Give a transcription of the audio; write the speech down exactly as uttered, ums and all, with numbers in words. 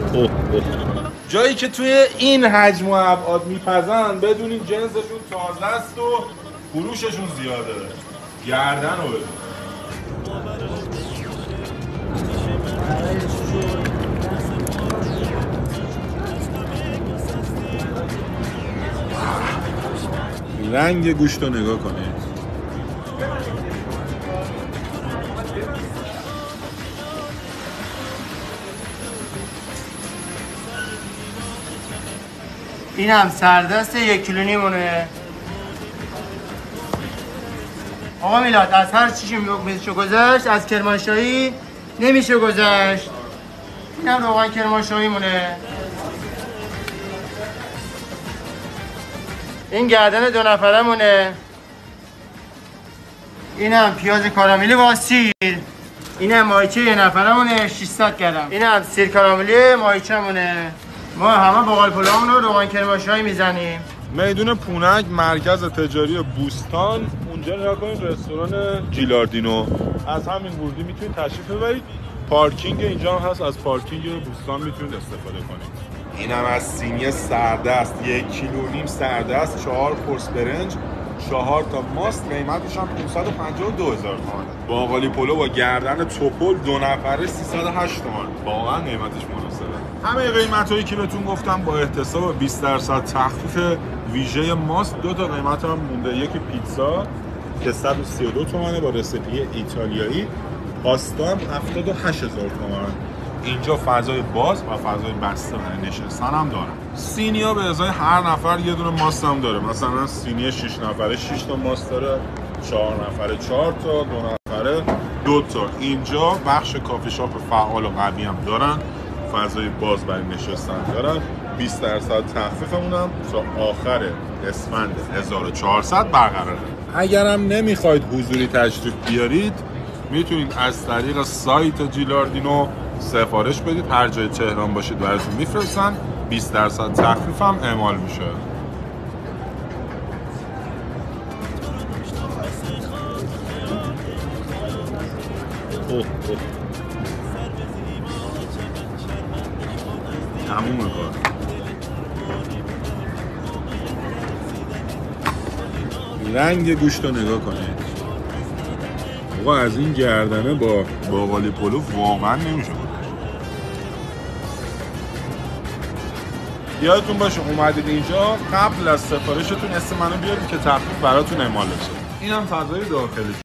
اوه اوه. جایی که توی این حجم و ابعاد میپزن بدونین جنسشون تازه است و فروششون زیاده. گردن رو بدون. رنگ گوشت رو نگاه کنید. این هم سردست یک کیلو نیمونه. آقا میلاد از هر چیشی میشه گذشت، از کرمانشاهی نمیشه گذشت. این هم روغن کرمانشاهی مونه. این گردن دو نفره مونه. این هم پیاز کاراملی با سیر. این هم ماهیچه یه نفره مونه ششصد گرم. این هم سیر کاراملی ماهیچه مونه. ما همه باقال پلومون رو روغن کرمانشاهی میزنیم. میدون پونک مرکز تجاری بوستان، اونجا نگاه کنید رستوران جیلاردینو. از همین ورودی میتونید تشریف ببرید. پارکینگ اینجا هم هست، از پارکینگ بوستان میتونید استفاده کنید. این هم از سینی سردست، یک کیلو نیم سردست، چهار پرس برنج، چهار تا ماست، قیمتش هم پانصد و پنجاه و دو هزار تومان. باقالی پلو با گردن توپل دو نفره سیصد و هشت تومان. واقعا قیمتش مناسبه. همه قیمتایی که بهتون گفتم با احتساب بیست درصد تخفیف ویژه ماست. دو تا قیمت هم مونده. یکی پیتزا که صد و سی و دو تومانه با رسیپی ایتالیایی، پاستا هم هفتاد و هشت هزار تومان. اینجا فضای باز و فضای بسته برای نشستن هم دارن. سینی‌ها به ازای هر نفر یه دونه ماست هم داره. مثلا سینی شش نفره شش تا ماست داره، چهار نفره چهار تا، دو نفره دو تا. اینجا بخش کافی شاپ فعال و قوی هم دارن. فضای باز برای نشستن دارن. بیست درصد تخفیفمون هم تا آخر اسفند هزار و چهارصد برقراره. اگرم نمیخواید حضوری تشریف بیارید، میتونید از طریق سایت جیلاردینو سفارش بدید. هر جای تهران باشید براتون میفرستن. بیست درصد تخفیف هم اعمال میشه. اوه اوه. تموم کار. رنگ گوشت رو نگاه کنید. آقا از این گردنه با باقالی پلو واقعا نمیشه. یادتون باشه اومدید اینجا قبل از سفارشتون اسم منو بیارید که تخفیف براتون اعمال بشه. اینم فضای داخلی.